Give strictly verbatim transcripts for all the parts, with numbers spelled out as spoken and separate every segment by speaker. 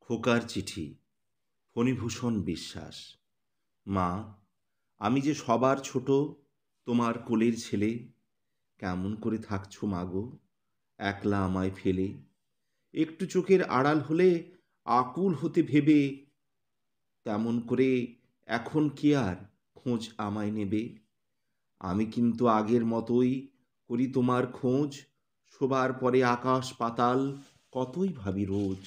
Speaker 1: খোকার চিঠি। ফণীভূষণ বিশ্বাস। মা, আমি যে সবার ছোট, তোমার কোলের ছেলে। কেমন করে থাকছো মাগো, একলা আমায় ফেলে। একটু চোখের আড়াল হলে আকুল হতে ভেবে, তেমন করে এখন কি আর খোঁজ আমায় নেবে? আমি কিন্তু আগের মতোই করি তোমার খোঁজ। শোবার পরে আকাশ পাতাল কতই ভাবি রোজ।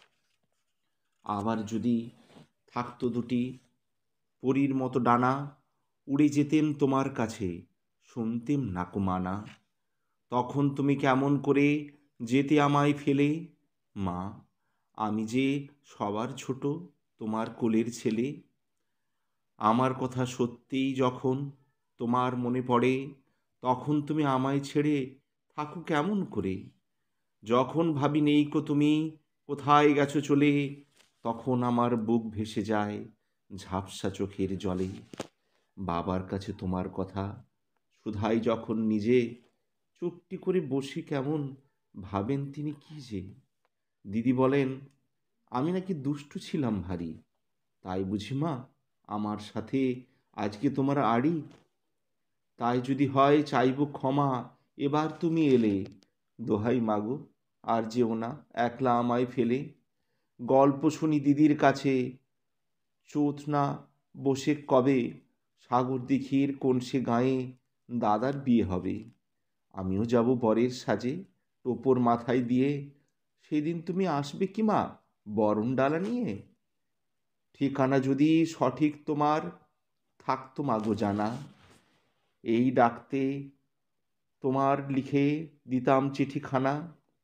Speaker 1: আবার যদি থাকতো দুটি পরীর মতো ডানা, উড়ে যেতেম তোমার কাছে, শুনতেম নাকো মানা। তখন তুমি কেমন করে যেতে আমায় ফেলে? মা, আমি যে সবার ছোট, তোমার কোলের ছেলে। আমার কথা সত্যিই যখন তোমার মনে পড়ে, তখন তুমি আমায় ছেড়ে থাকো কেমন করে? যখন ভাবি নেইকো তুমি, কোথায় গেছো চলে, তখন আমার বুক ভেসে যায় ঝাপসা চোখের জলে। বাবার কাছে তোমার কথা শুধাই যখন নিজে, চুপটি করে বসি কেমন ভাবেন তিনি কি যে। দিদি বলেন আমি নাকি দুষ্টু ছিলাম ভারী, তাই বুঝি মা আমার সাথে আজকে তোমার আড়ি। তাই যদি হয় চাইব ক্ষমা, এবার তুমি এলে। দোহাই মাগো, আর যেও না একলা আমায় ফেলে। গল্প শুনি দিদির কাছে, চোথ না বসে কবে, সাগর দিঘির কোন সে গাঁয়ে দাদার বিয়ে হবে। আমিও যাব বরের সাজে, টোপর মাথায় দিয়ে। সেদিন তুমি আসবে কি মা বরণ ডালা নিয়ে? ঠিকানা যদি সঠিক তোমার থাকতো মাগো জানা, এই ডাকতে তোমার লিখে দিতাম চিঠিখানা।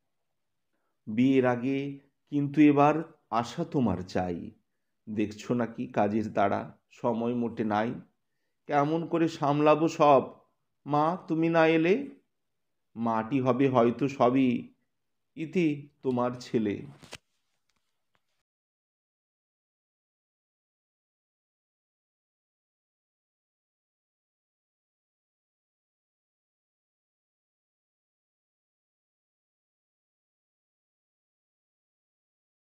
Speaker 1: বিয়ের আগে কিন্তু এবার আশা তোমার চাই। দেখছো নাকি কাজের তাড়া, সময় মোটে নাই। কেমন করে সামলাবো সব মা তুমি না এলে? মাটি হবে হয়তো সবই, ইতি তোমার ছেলে।